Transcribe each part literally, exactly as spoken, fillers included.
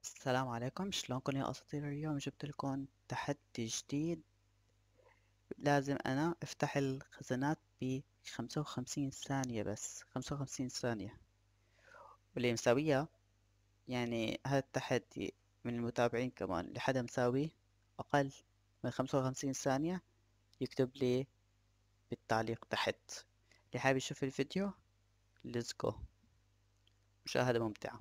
السلام عليكم، شلونكم يا أساطير؟ اليوم جبت لكم تحدي جديد. لازم أنا أفتح الخزانات بخمسة وخمسين ثانية، بس خمسة وخمسين ثانية. واللي مساويها يعني هذا التحدي من المتابعين كمان لحدا مساوي أقل من خمسة وخمسين ثانية يكتب لي بالتعليق تحت. اللي حابب يشوف الفيديو let's go. مشاهدة ممتعة.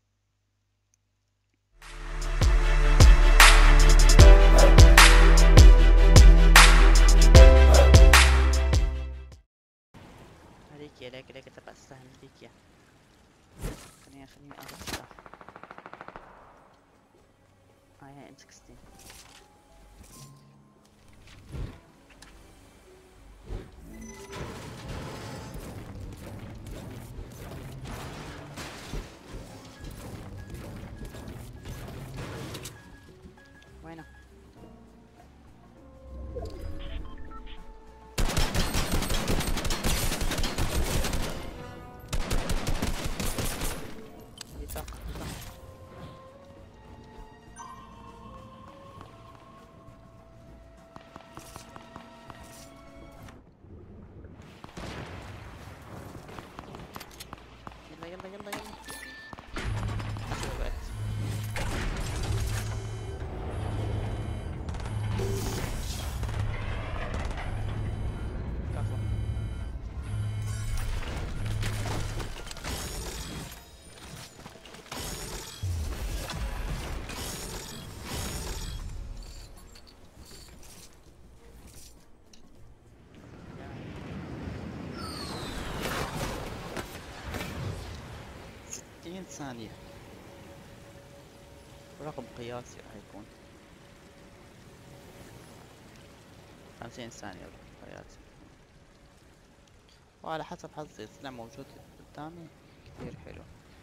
هذيك يا ليك ليك تبع السهم هذيك يا خليني خليني أغسلها. هاي ام ستاشر. وينه؟ بطاقة بطاقة. يلا يلا يلا يلا. شو الوقت؟ كفو. ستين ثانية، رقم قياسي راح يكون. خمسين ثانية رقم قياسي، وعلى حسب حظي طلع موجود قدامي كثير حلو.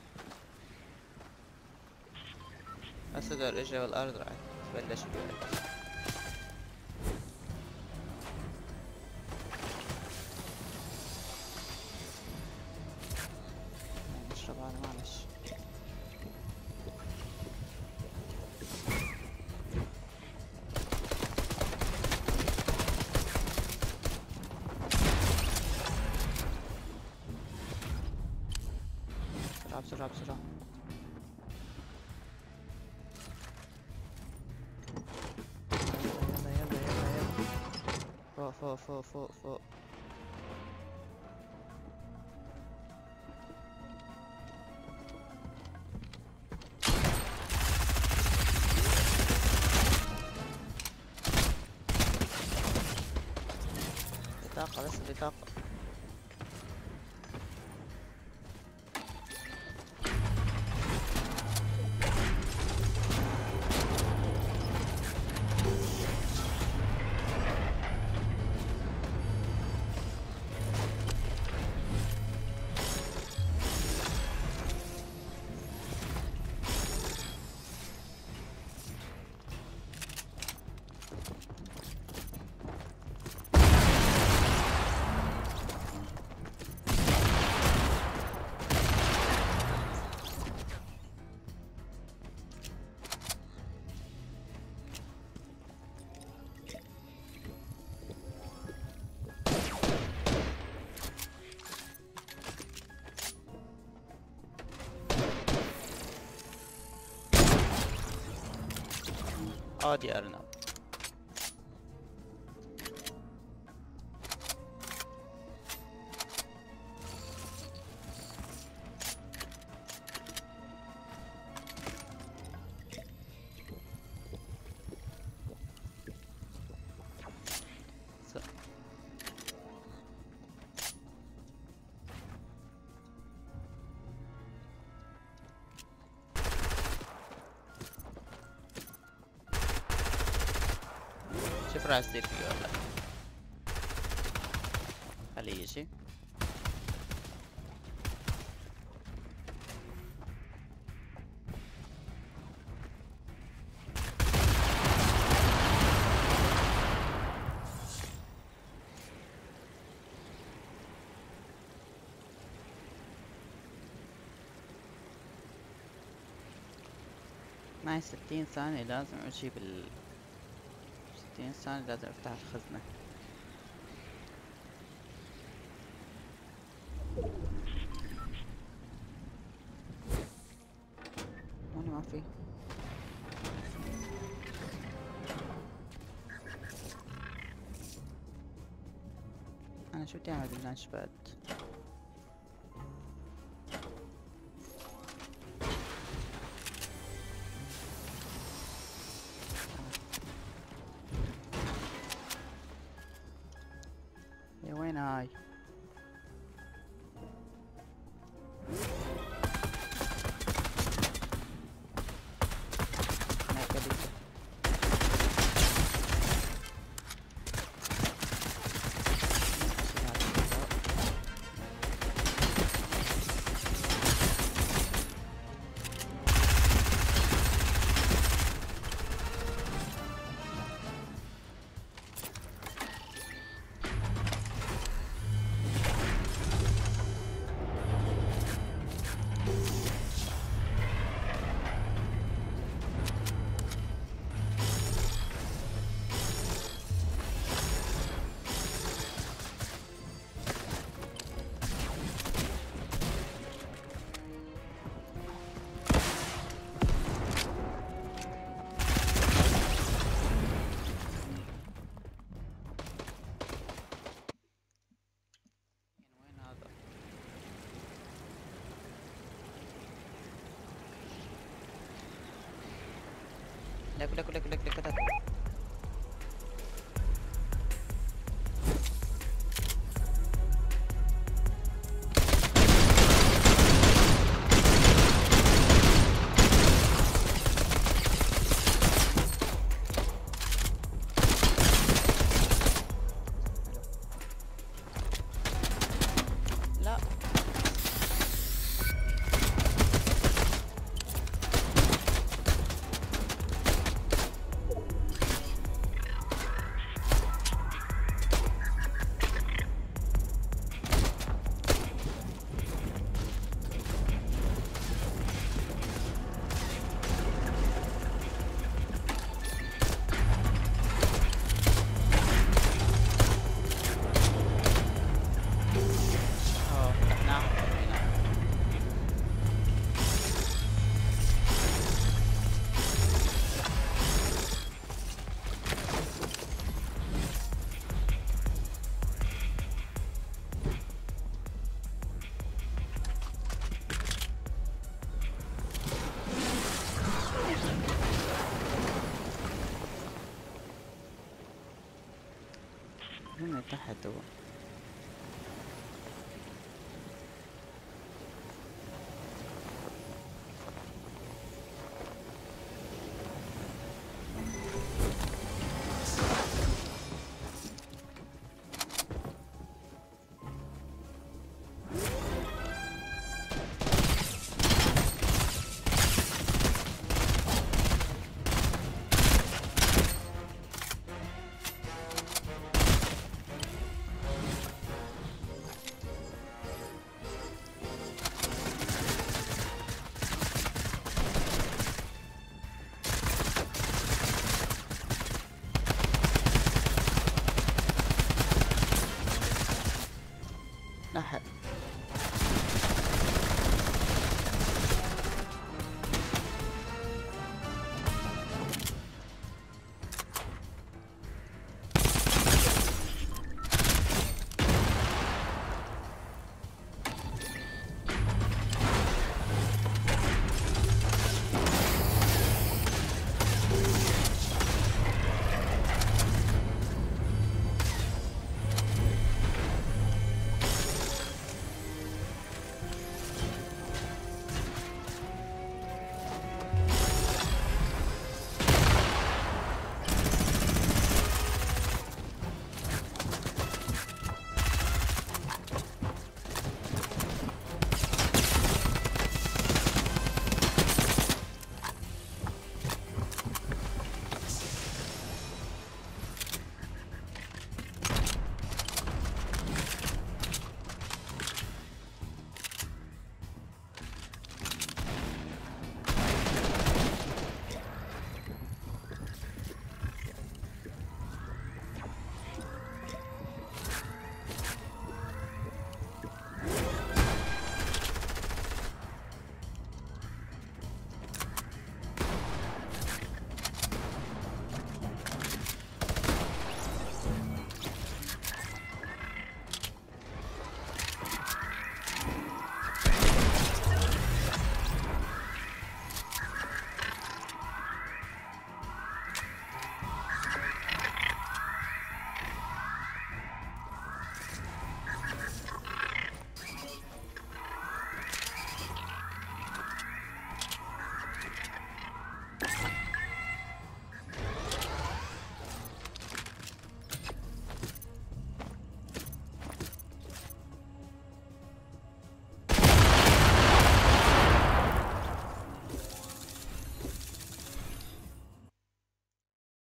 هسه دول اجوا الأرض راح تبلش الوقت. نشرب هذا معلش. بسرعة بسرعة بسرعة. يلا يلا يلا يلا يلا. فوق فوق فوق فوق فوق. بطاقة بس بطاقة. عادي أرنب. شوف راح يصير فيه ولا. خليه يجي. معي ستين ثانية لازم اجيب ال ستين ثانية لازم افتح الخزنة. هون ما في. انا شو بدي اعمل باللانش باد؟ يا وين هاي؟ هناك كبيسة. وين هذا؟ لك لك لك لك لك لك. لا اه فتحناها وطفيناها. هم تحت هو.